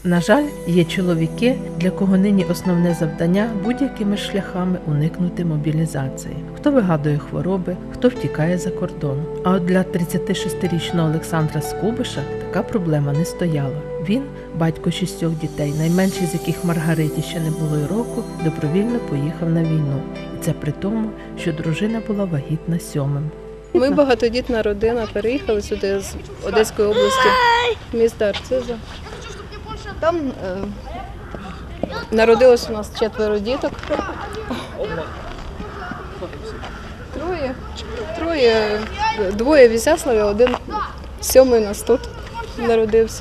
На жаль, є чоловіки, для кого нині основне завдання будь-якими шляхами уникнути мобілізації. Хто вигадує хвороби, хто втікає за кордон. А от для 36-річного Олександра Скубиша така проблема не стояла. Він, батько 6 дітей, найменший з яких Маргариті ще не було й року, добровільно поїхав на війну. І це при тому, що дружина була вагітна 7-м. Ми багатодітна родина, переїхали сюди з Одеської області, міста Арциза. Там народилось у нас 4 діток. Двоє в Ізяславі, 1 7-й у нас тут народився.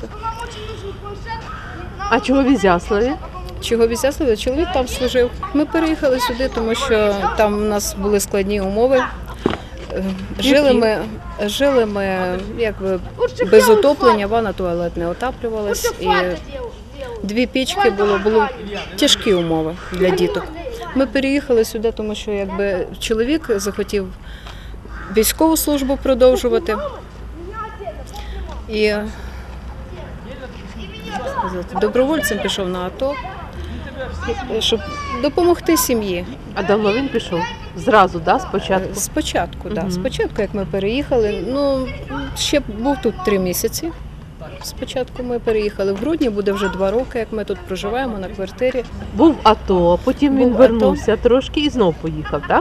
А чого в Ізяславі? Чого в Ізяславі? Чоловік там служив. Ми переїхали сюди, тому що там у нас були складні умови. Жили ми якби без отоплення, ванна, туалет не отаплювалась. І 2 пічки були тяжкі умови для діток. Ми переїхали сюди, тому що якби чоловік захотів військову службу продовжувати. І добровольцем пішов на АТО, щоб допомогти сім'ї. А давно він пішов? Зразу, да, спочатку? Спочатку, так. Спочатку, як ми переїхали, ще був тут 3 місяці. Спочатку ми переїхали. В грудні буде вже 2 роки, як ми тут проживаємо на квартирі. Був в АТО, потім він вернувся трошки і знов поїхав, так?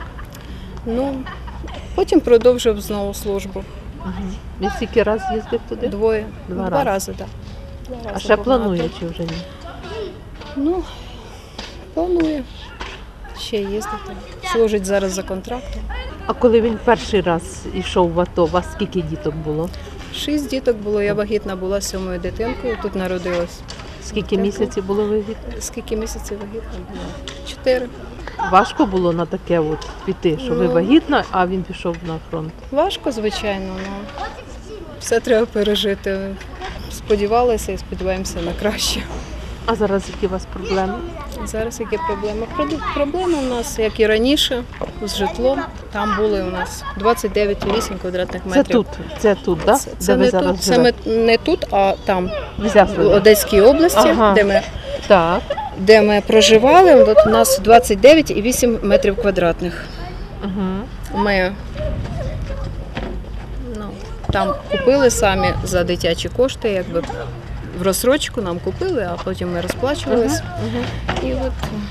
Потім продовжив знову службу. Він скільки разів їздив туди? 2 рази, так. А ще планує чи вже ні? Планує. Ще їздити. Служить зараз за контрактом. А коли він перший раз йшов в АТО, у вас скільки діток було? 6 діток було, я вагітна була 7-ю дитинкою, тут народилась. Скільки місяців було вагітно? Скільки місяців вагітна була? 4. Важко було на таке от піти, що ви вагітна, а він пішов на фронт? Важко, звичайно, але все треба пережити. Сподівалися і сподіваємося на краще. А зараз які у вас проблеми? Зараз які проблеми? Проблеми у нас, як і раніше, з житлом. Там були у нас 29,8 квадратних метрів. Це тут, так? Це не тут, саме не тут, а там, в Одеській області, де ми проживали. От у нас 29,8 метрів квадратних. Ми там купили самі за дитячі кошти, якби в розсрочку нам купили, а потім ми розплачувалися. І от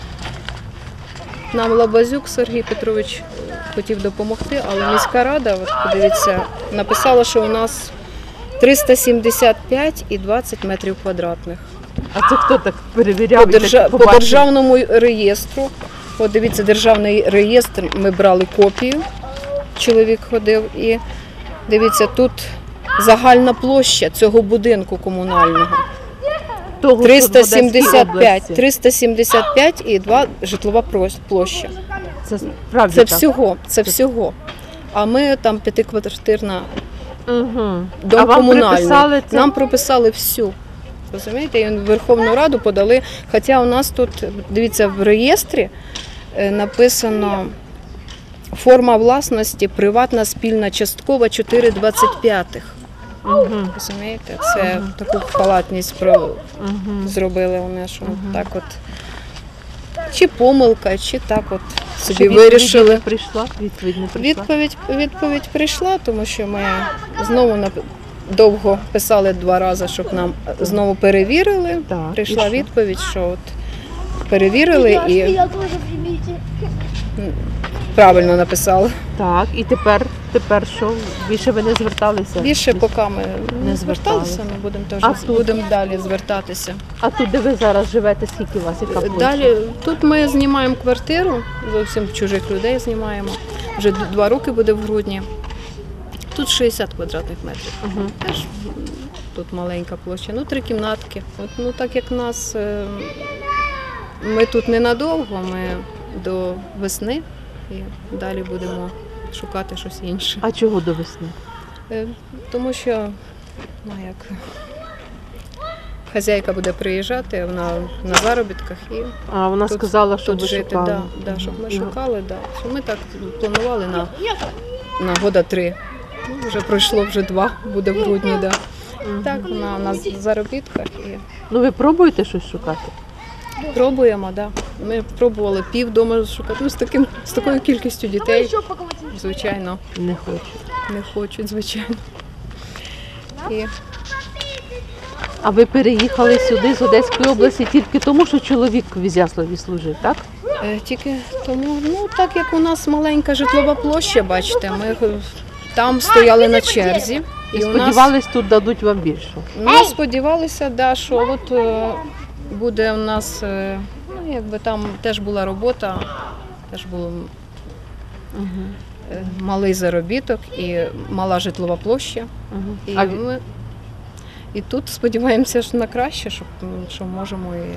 нам Лабазюк Сергій Петрович хотів допомогти, але міська рада, от подивіться, написала, що у нас 375,20 метрів квадратних. А це хто так перевіряв? По державному реєстру. От дивіться, державний реєстр, ми брали копію, чоловік ходив, і дивіться, тут загальна площа цього будинку комунального. 375 і 2 житлова площа. Це всього. А ми там 5-квартирна дом комунальний. Нам прописали всю. Розумієте, і в Верховну Раду подали. Хоча у нас тут, дивіться, в реєстрі написано форма власності приватна спільна часткова 4/25. Розумієте, це таку халатність зробили вони, що так от. Чи помилка, чи так от собі вирішили. Відповідь не прийшла? Відповідь прийшла, тому що ми знову довго писали 2 рази, щоб нам знову перевірили. Прийшла відповідь, що от перевірили і правильно написали. Так, і тепер що? Більше ви не зверталися? Більше поки ми не зверталися, ми будемо далі звертатися. А тут, де ви зараз живете, скільки у вас, яка площа? Далі, тут ми знімаємо квартиру, зовсім чужих людей знімаємо. Вже 2 роки буде в грудні. Тут 60 квадратних метрів. Теж тут маленька площа, 3 кімнатки. От, так як нас, ми тут ненадовго, ми до весни і далі будемо шукати щось інше. А чого до весни? Тому що, хазяйка буде приїжджати, вона на заробітках і вона сказала, що ви шукали. Да, щоб ми шукали, що ми так планували на года 3. Вже пройшло 2, буде в грудні, Так, вона у нас в заробітках. І Ну ви пробуєте щось шукати? пробуємо, так. Да. Ми пробували півдома шукати. Ну, з такою кількістю дітей, звичайно, Не хочу. не хочуть, звичайно. І А ви переїхали сюди з Одеської області тільки тому, що чоловік в Ізяславі служив, так? тільки тому, ну так як у нас маленька житлова площа, бачите, ми там стояли на черзі. І сподівались, тут дадуть вам більше. Ми сподівалися, да, що от буде у нас, ну якби там теж була робота, теж був малий заробіток і мала житлова площа. І тут сподіваємося що на краще, що можемо і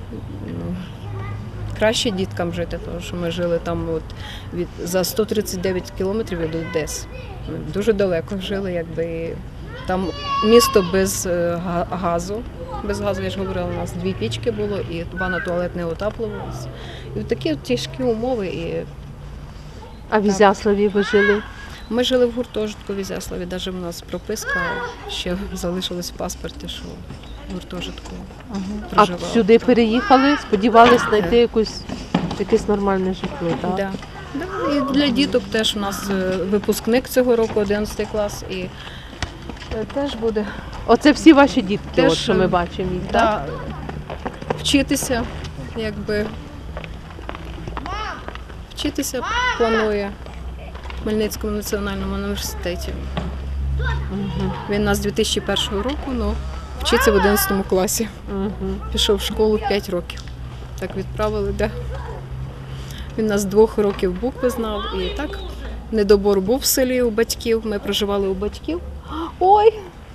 краще діткам жити, тому що ми жили там за 139 кілометрів від Одеси. Ми дуже далеко жили, якби і там місто без газу. Без газу, я ж говорила, у нас 2 пічки було і ванна туалет не отаплювалася. І такі тяжкі умови. А в Ізяславі ви жили? Ми жили в гуртожитку в Ізяславі, навіть у нас прописка ще залишилась в паспорті, що в гуртожитку проживали. А сюди переїхали, сподівались знайти якесь нормальне житло, так? Да. Да. І для діток теж у нас випускник цього року, 11 клас, і теж буде. Оце всі ваші дітки, Теж, от, що ми бачимо їх, да, так? вчитися, якби. Вчитися планує в Хмельницькому національному університеті. Він у нас 2001 року, але вчиться в 11 класі. Пішов в школу 5 років. Так відправили, да. Він у нас 2 років букви знав. І так, недобор був в селі у батьків. Ми проживали у батьків. Ой!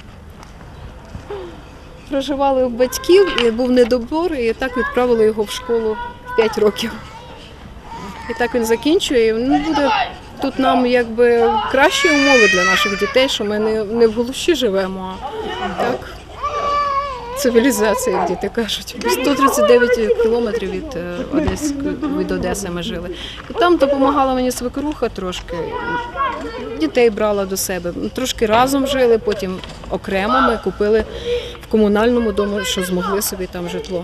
Проживали у батьків, і був недобор, і так відправили його в школу в 5 років. І так він закінчує, і буде тут нам якби кращі умови для наших дітей, що ми не в глуші живемо, а так цивілізація, як діти кажуть. 139 кілометрів від Одеси ми жили. І там допомагала мені свекруха трошки, дітей брала до себе. Трошки разом жили, потім окремо ми купили в комунальному домі, що змогли собі там житло.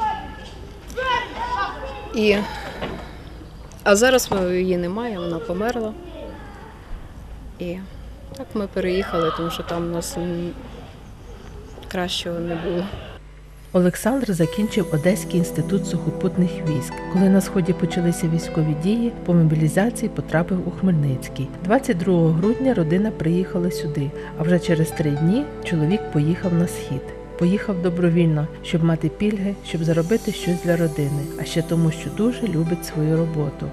А зараз її немає, вона померла. І так ми переїхали, тому що там у нас кращого не було. Олександр закінчив Одеський інститут сухопутних військ. Коли на Сході почалися військові дії, по мобілізації потрапив у Хмельницький. 22 грудня родина приїхала сюди, а вже через 3 дні чоловік поїхав на Схід. Поїхав добровільно, щоб мати пільги, щоб заробити щось для родини, а ще тому, що дуже любить свою роботу.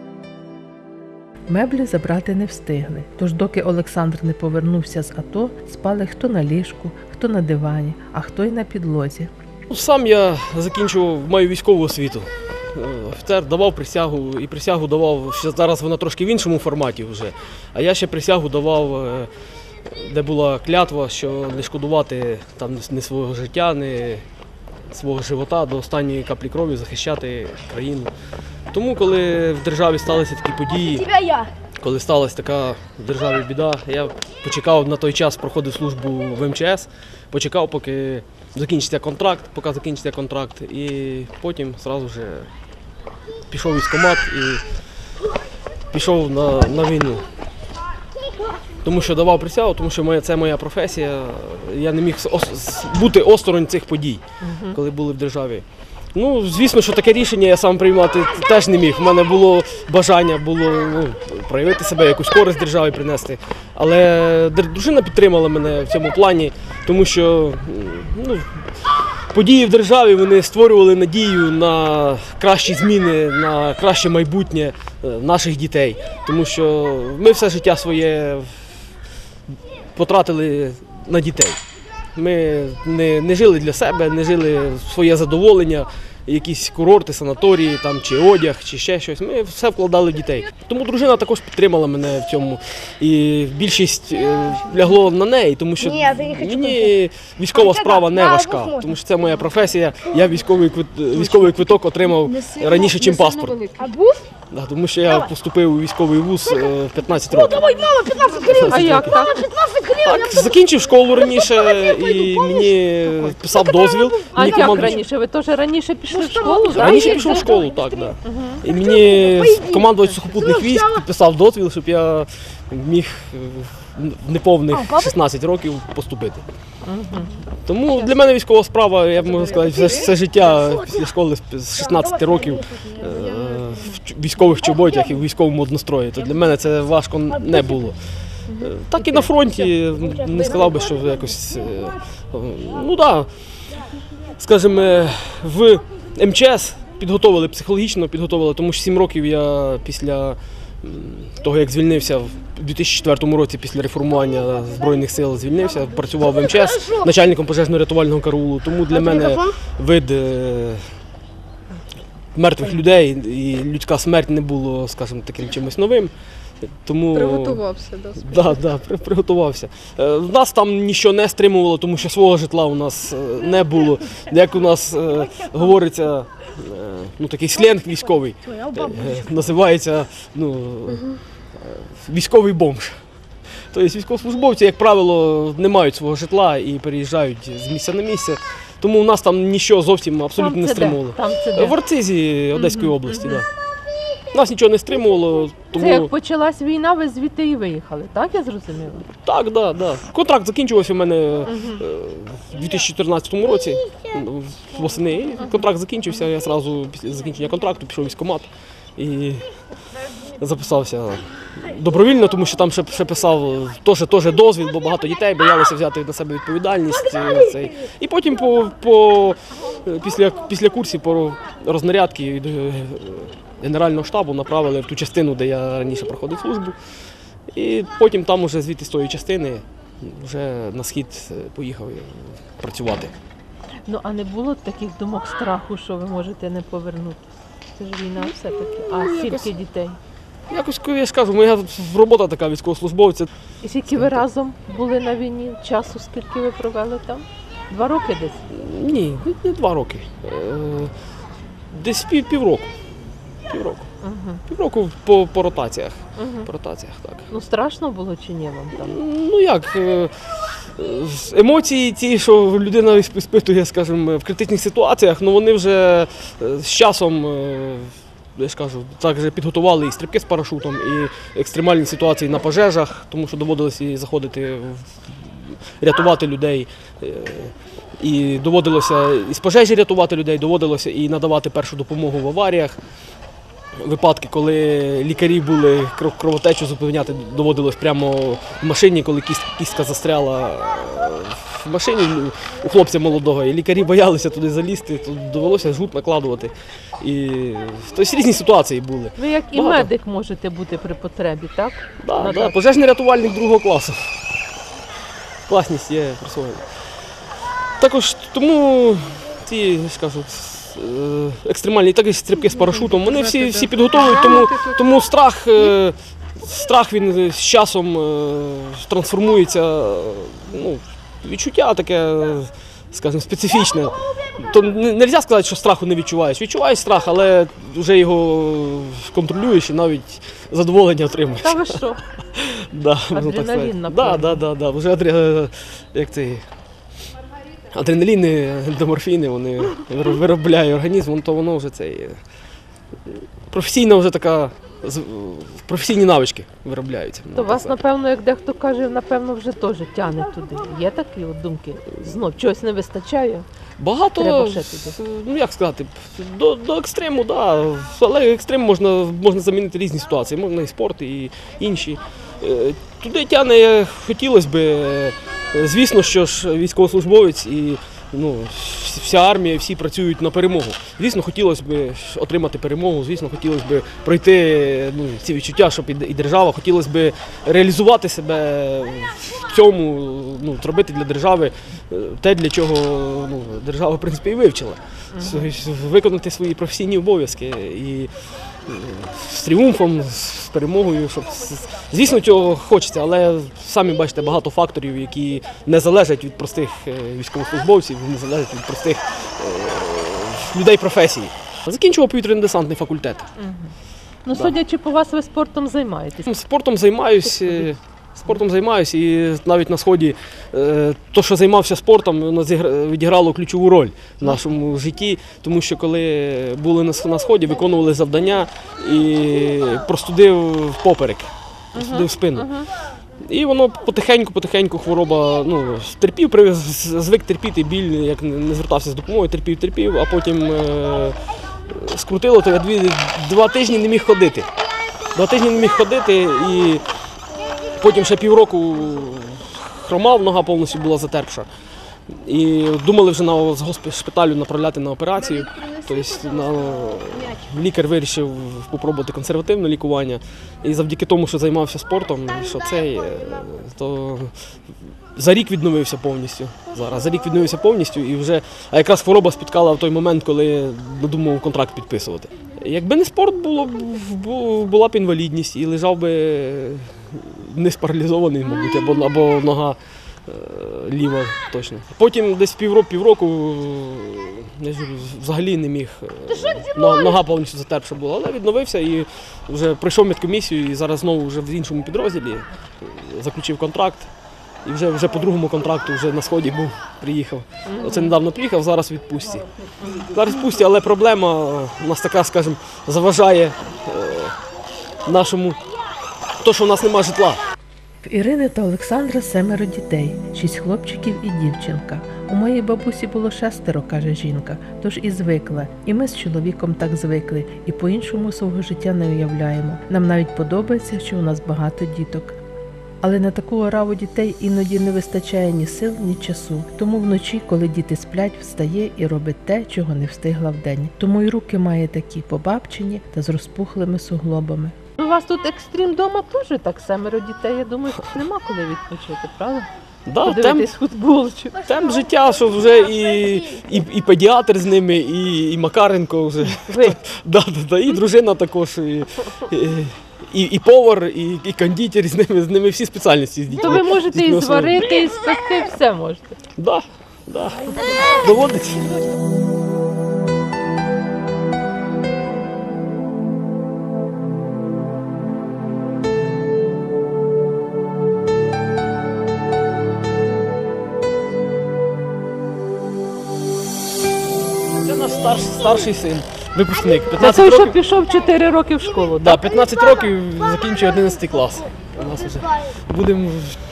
Меблі забрати не встигли, тож доки Олександр не повернувся з АТО, спали хто на ліжку, хто на дивані, а хто й на підлозі. Сам я маю військову освіту. Офіцер давав присягу, і присягу давав, зараз вона трошки в іншому форматі вже, а я ще присягу давав, де була клятва, що не шкодувати там ні свого життя, ні свого живота до останньої каплі крові, захищати країну. Тому, коли в державі сталися такі події, коли сталася така в державі біда, я почекав на той час, проходив службу в МЧС, почекав, поки закінчиться контракт, і потім одразу ж пішов в військкомат і пішов на війну. Тому що давав присягу, тому що це моя професія, я не міг бути осторонь цих подій, коли були в державі. Ну, звісно, що таке рішення я сам приймати теж не міг. У мене було бажання проявити себе, якусь користь державі принести. Але дружина підтримала мене в цьому плані, тому що події в державі вони створювали надію на кращі зміни, на краще майбутнє наших дітей. Тому що ми все життя своє потратили на дітей. Ми не жили для себе, не жили в своє задоволення, якісь курорти, санаторії, там, чи одяг, чи ще щось. Ми все вкладали в дітей. Тому дружина також підтримала мене в цьому. І більшість лягло на неї, тому що мені військова справа не важка, тому що це моя професія. Я військовий квиток отримав раніше, ніж паспорт. Да, тому що я поступив у військовий вуз в 15 років. Давай, мама, 15 гривень! А як так? 15 гривень! Так, закінчив школу раніше і мені писав дозвіл. А Мені як командувач- раніше? Ви теж раніше пішли в школу? так? Раніше пішов в школу, так, да. І мені командувач сухопутних військ підписав дозвіл, щоб я міг в неповних 16 років поступити. Тому для мене військова справа, я б можу сказати, все життя після школи з 16 років в військових чоботях і в військовому однострої. То для мене це важко не було. Так і на фронті не сказав би, що якось, ну так, скажімо, в МЧС підготовили, психологічно підготовили, тому що 7 років я після того, як звільнився в 2004 році після реформування Збройних сил звільнився, працював в МЧС начальником пожежно-рятувального караулу, тому для мене вид мертвих людей і людська смерть не було, скажімо, таким чимось новим. Тому Приготувався, приготувався. Нас там нічого не стримувало, тому що свого житла у нас не було. Як у нас говориться, ну такий сленг військовий, називається військовий бомж. Тобто військовослужбовці, як правило, не мають свого житла і переїжджають з місця на місце. Тому у нас там нічого зовсім абсолютно не стримувало. Там це де? В Арцизі Одеської області, так. Нас нічого не стримувало, тому... Це як почалась війна, ви звідти і виїхали, так я зрозуміла? Так, да. Контракт закінчувався у мене в 2014 році, восени. І контракт закінчився, я одразу після закінчення контракту пішов в військкомат і записався добровільно, тому що там ще писав теж дозвіл, бо багато дітей боялися взяти на себе відповідальність. І потім після курсів по рознарядці від Генерального штабу направили в ту частину, де я раніше проходив службу. І потім там уже звідти з тої частини вже на схід поїхав працювати. Ну а не було таких думок страху, що ви можете не повернутися? Це ж війна все-таки. А скільки дітей? Якось, я ж кажу, моя робота така військовослужбовця. І скільки ви разом були на війні? Часу скільки ви провели там? 2 роки десь? Ні, не 2 роки. Десь півроку. Півроку по ротаціях. По ротаціях, так. Ну страшно було чи ні вам там? Ну як, емоції ті, що людина іспитує, скажімо, в критичних ситуаціях, ну вони вже з часом, я ж кажу, також підготували і стрибки з парашутом, і екстремальні ситуації на пожежах, тому що доводилось і заходити, рятувати людей. І доводилося і з пожежі рятувати людей, доводилося і надавати першу допомогу в аваріях. Випадки, коли лікарі були кровотечу зупиняти, доводилось прямо в машині, коли кістка застряла в машині у хлопця молодого, і лікарі боялися туди залізти, то довелося жгут накладувати. І тобто різні ситуації були. Ви як і медик можете бути при потребі, так? Так, пожежний рятувальник 2-го класу. Класність є присвоєна. Також тому ці, скажу, екстремальні, так і стрибки з парашутом, вони всі підготовують, тому страх він з часом трансформується, ну, відчуття таке, скажімо, специфічне. То не можна сказати, що страху не відчуваєш. Відчуваєш страх, але вже його контролюєш і навіть задоволення отримуєш. Та ви що? Да, адреналін, напевно. Да. Вже як цей адреналіни, ендоморфіни, вони виробляє організм, то воно вже цей професійна вже така, професійні навички виробляються. То вас, напевно, як дехто каже, напевно, вже теж тягне туди. Є такі от думки? Знов чогось не вистачає? Багато, Треба ще туди. ну як сказати, до екстриму, да, але екстрим можна замінити різні ситуації, можна і спорт, і інші. Туди тягне, хотілося б, звісно, що ж військовослужбовець і вся армія, всі працюють на перемогу. Звісно, хотілося б отримати перемогу, звісно, хотілося б пройти ці відчуття, щоб і держава, хотілося б реалізувати себе в цьому, зробити для держави те, для чого держава, в принципі, і вивчила. Виконати свої професійні обов'язки і з тріумфом, з перемогою. Звісно, цього хочеться, але самі бачите, багато факторів, які не залежать від простих військовослужбовців, не залежать від простих людей професій. Закінчував повітряно-десантний факультет. Ну, судячи по вас, ви спортом займаєтесь. Спортом займаюсь і навіть на Сході то, що займався спортом, воно відіграло ключову роль в нашому житті, тому що коли були на Сході, виконували завдання і простудив поперек, простудив спину. І воно потихеньку хвороба, звик терпіти біль, як не звертався з допомогою, терпів, а потім скрутило, то я 2 тижні не міг ходити. 2 тижні не міг ходити і потім ще півроку хромав, нога повністю була затерпша. І думали вже з госпіталю направляти на операцію. Тобто лікар вирішив спробувати консервативне лікування. І завдяки тому, що займався спортом, то за рік відновився повністю. А якраз хвороба спіткала в той момент, коли надумав контракт підписувати. Якби не спорт, була б інвалідність і лежав би не спаралізований, мабуть, або нога ліва точно. Потім десь півроку взагалі не міг, нога повністю затерпша була, але відновився і вже пройшов медкомісію і зараз знову вже в іншому підрозділі заключив контракт. І вже по другому контракту вже на Сході приїхав. Оце недавно приїхав, зараз в відпустці. Але проблема у нас така, скажімо, заважає то, що в нас немає житла. В Ірини та Олександра 7 дітей, 6 хлопчиків і дівчинка. У моїй бабусі було 6, каже жінка, тож і звикла. І ми з чоловіком так звикли, і по-іншому свого життя не уявляємо. Нам навіть подобається, що у нас багато діток. Але на таку ораву дітей іноді не вистачає ні сил, ні часу. Тому вночі, коли діти сплять, встає і робить те, чого не встигла вдень. Тому й руки має такі побабчені та з розпухлими суглобами. У вас тут екстрім дома теж так 7 дітей. Я думаю, тут нема коли відпочити, правда? Подивитись футбол. Темп життя, що вже і педіатр з ними, і Макаренко вже. І дружина також. І повар, і кондитер, з ними всі спеціальності з дітьми. То ви можете і зварити, і спекти, все можете. Так, доводиться. Це наш старший син. Випускник. Це той, що пішов 4 роки в школу, так? 15 років, закінчує 11 клас. У нас вже будемо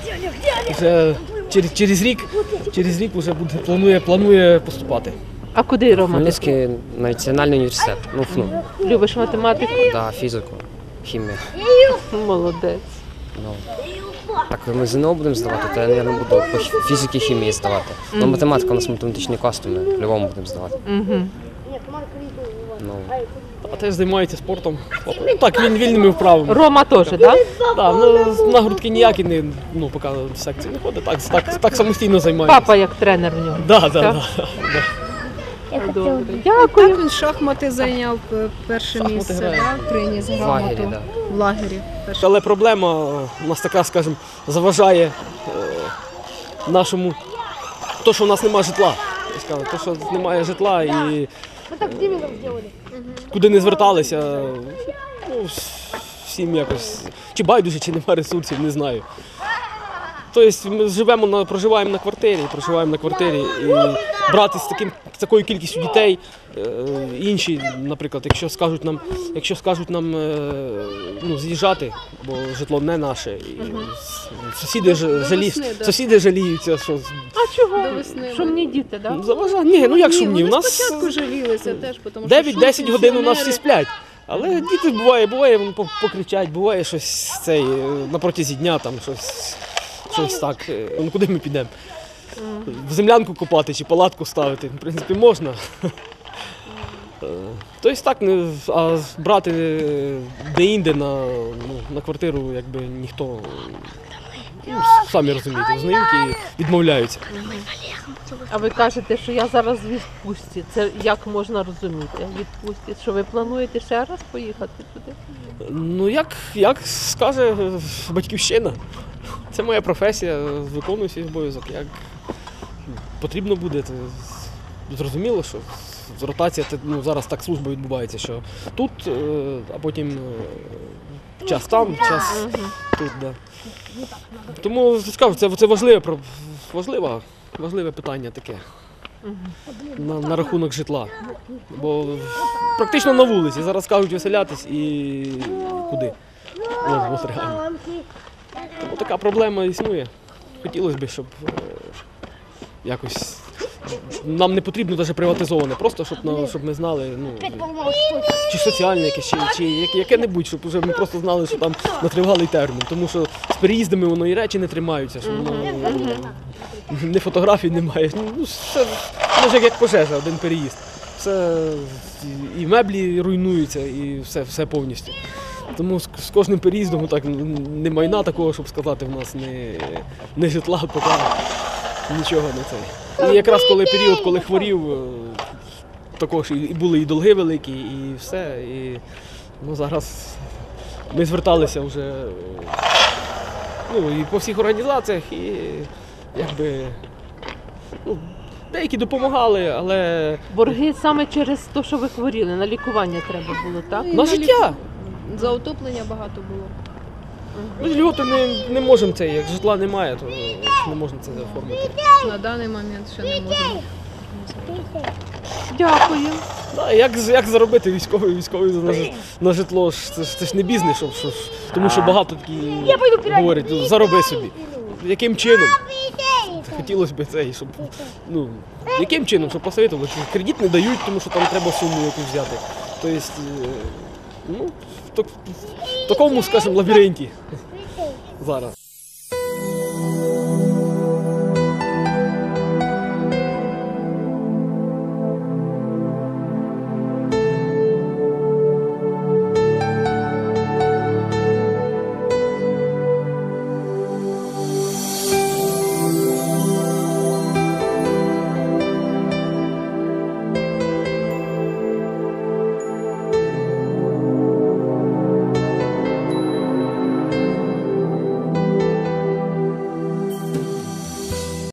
через рік вже планує поступати. А куди, Рома? Хмельницький національний університет, ФНУ. Любиш математику? Так, фізику, хімію. Молодець. Так, ми ЗНО будемо здавати, то я не буду по фізиці, хімії здавати. Ну, математика у нас математичний клас, то ми по-любому будемо здавати. А теж займається спортом. Так, він вільними вправами. Рома теж, так? Так, на грудки ніякі поки в секції не ходить, так самостійно займається. Папа як тренер в нього. Так. Добре. Дякую. Так, він шахмати зайняв перше місце, приніс грамоту в лагері. Але проблема у нас така, скажімо, заважає то, що в нас немає житла. То, що немає житла і куди не зверталися, всім якось, чи байдуже, чи немає ресурсів, не знаю. Тобто ми проживаємо на квартирі і брати з такою кількістю дітей, інші, наприклад, якщо скажуть нам з'їжджати, бо житло не наше, і сусіди жаліються, що... А чого? Шумні діти, так? Ні, як шумні? У нас спочатку жалілися теж, тому що 9-10 годин у нас всі сплять. Але діти буває вони покричать, буває щось на протязі дня, там щось так. Куди ми підемо? В землянку копати чи палатку ставити, в принципі, можна. Тобто так, а брати де-інде на квартиру, якби ніхто, самі розумієте, знайомі відмовляються. А ви кажете, що я зараз в відпустці. Це як можна розуміти? Відпустці, що ви плануєте ще раз поїхати туди? Як скаже батьківщина. Це моя професія, виконую свій обов'язок. Як потрібно буде, то зрозуміло, що ротація, це, ну, зараз так служба відбувається, що тут, а потім час там, час тут. Да. Тому скажу, це важливе питання таке на рахунок житла. Бо практично на вулиці. Зараз кажуть виселятись і куди? От реально. Тому така проблема існує. Хотілося б, щоб якось нам не потрібно навіть приватизоване, просто щоб ми знали, ну, чи соціальне якесь, чи яке-небудь, щоб вже ми просто знали, що там на тривалий термін. Тому що з переїздами воно і речі не тримаються, що воно не фотографій немає. Ну, все, може, як пожежа, один переїзд. Все, і меблі руйнуються, і все повністю. Тому з кожним переїздом так, не майна такого, щоб сказати, в нас не житла, поки нічого не це. І якраз період, коли хворів, також і були і долги великі, і все. І, ну, зараз ми зверталися вже, ну, і по всіх організаціях, і якби, ну, деякі допомагали, але... Борги саме через те, що ви хворіли, на лікування треба було, так? На життя! За утоплення багато було. Ми ж льготи не можемо це, як житла немає, то не можна це оформити. На даний момент ще не можемо. Дякую. Да, як заробити військовий на житло? Це ж не бізнес, тому що багато такі говорять, ну, зароби собі. Яким чином? Хотілося б це, щоб, ну, яким чином, щоб посоветувати? Кредит не дають, тому що там треба суму якусь взяти. Тобто, ну, в такому, скажімо, лабіринті зараз.